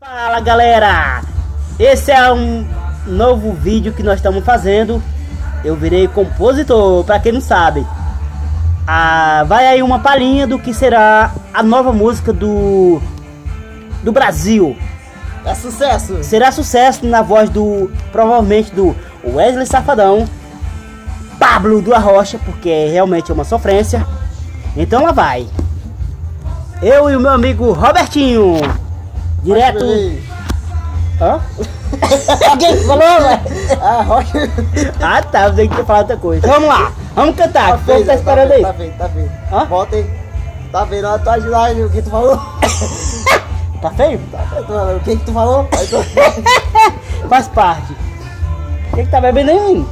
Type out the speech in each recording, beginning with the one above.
Fala galera, esse é um novo vídeo que nós estamos fazendo. Eu virei compositor, para quem não sabe. Vai aí uma palhinha do que será a nova música do Brasil. É sucesso! Será sucesso na voz provavelmente do Wesley Safadão, Pablo do Arrocha, porque realmente é uma sofrência. Então lá vai. Eu e o meu amigo Robertinho. Direto. Hã? Quem falou, velho? Ah, tá, eu tenho que ter falado outra coisa. Vamos lá, vamos cantar. O povo tá esperando aí. Tá vendo, tá vendo. Hã? Volta aí. Tá vendo a tua lá o que tu falou? Tá feio? Tá vendo, o que tu falou? Faz parte. O que tá bebendo aí?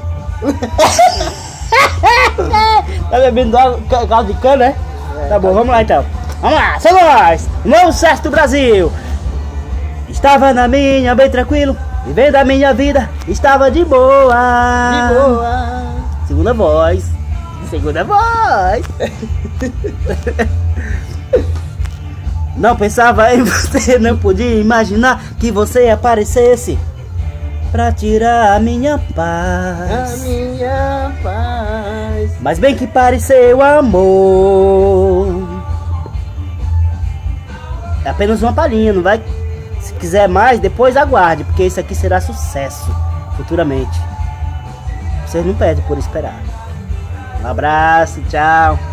Tá bebendo caldo de cana, né? Tá bom, vamos lá então. Vamos lá, são nós! Novo sucesso do Brasil! Estava na minha, bem tranquilo, vivendo a minha vida, estava de boa. De boa. Segunda voz. Segunda voz. Não pensava em você, não podia imaginar que você aparecesse pra tirar a minha paz. A minha paz. Mas bem que pareceu amor. É apenas uma palhinha, não vai? Se quiser mais, depois aguarde, porque isso aqui será sucesso futuramente. Vocês não perdem por esperar. Um abraço, tchau.